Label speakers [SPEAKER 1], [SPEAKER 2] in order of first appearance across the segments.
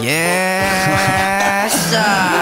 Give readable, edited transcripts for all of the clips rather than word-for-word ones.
[SPEAKER 1] Yes.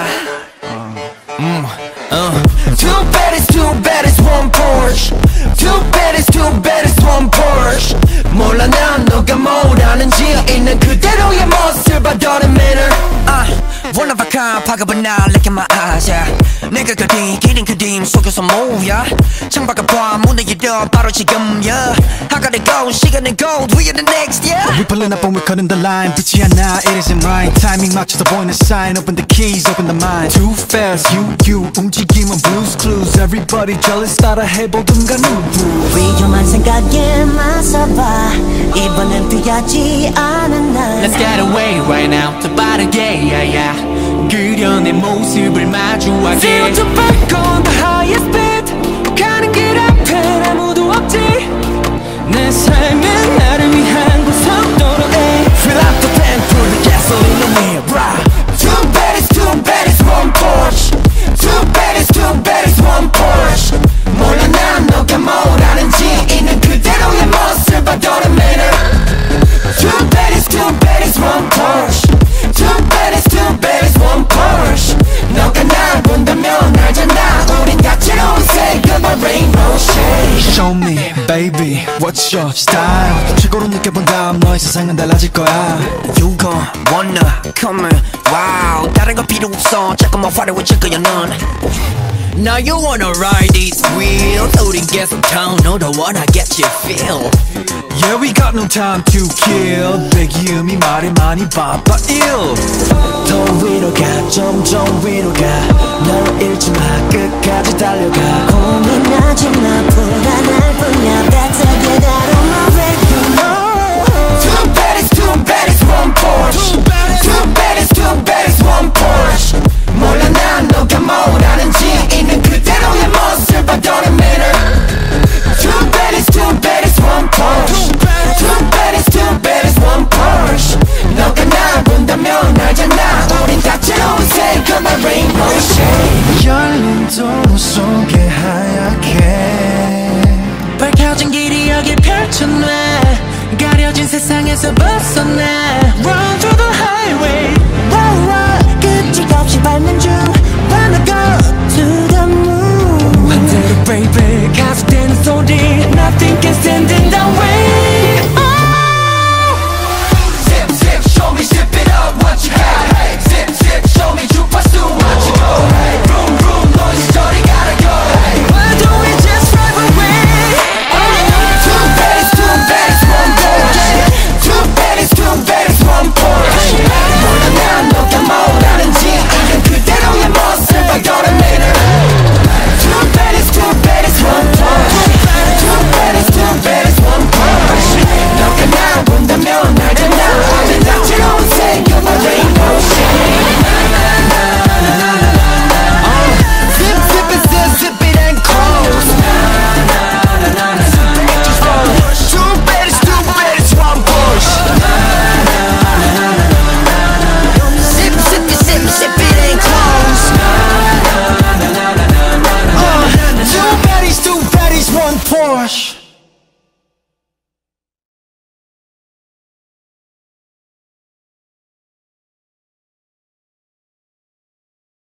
[SPEAKER 1] Too bad it's one Porsche. Too bad it's one Porsche. 몰라 난 너가 뭘 아는지 있는 그대로의 모습을 더는 manner. One of a kind, 파급은 날 look in my eyes, yeah. 내가 그린 기린 그림 속에서 뭐야. 창밖을 봐 문을 열어 바로 지금, yeah. I gotta go, 시간은 gold, we are the next, yeah.
[SPEAKER 2] We pulling up and we're cutting the line. 빛이 하나, it isn't right. Timing 맞춰서 보이는 sign. Open the keys, open the mind. Too fast, you 움직임은 blues clues. Everybody jealous, 따라 해보든가 누구.
[SPEAKER 3] 위험한 생각에 맞서봐. 이번엔 피하지 않은 날.
[SPEAKER 4] Let's get away right now. 더 빠르게, yeah, yeah. 그려 내 모습을 마주하게.
[SPEAKER 1] Feel to back on the highest speed. 가는 길 앞엔 아무도 없지. 내 삶은 나를 위한 고속도로에 Fill up the tank, put the gasoline on me, right. Too bad it's one Porsche. Too bad it's one Porsche. 몰라 난 너가 뭘 아는지 있는 그대로의 모습을 더는 manner. Too bad it's one Porsche. Too bad it's one Porsche. 너가 날 본다면 알잖아 우린 다채로운 색깔과 rainbow shade.
[SPEAKER 2] Show me, baby, what's your style? 최고로 느껴본 다음 너의 세상은 달라질 거야.
[SPEAKER 1] You gon' wanna come in, wow. 다른 거 필요 없어 자꾸만 화려해질 거야 넌. Now you wanna ride these wheels. 우린 계속 down, 너도 wanna get your feel.
[SPEAKER 2] Yeah, we got no time to kill. 배기음이 말에 많이 바빠 ill.
[SPEAKER 3] 더 위로 가, 점점 위로 가. 널 잃지 마, 끝까지 달려가. 고민하지 마, 불안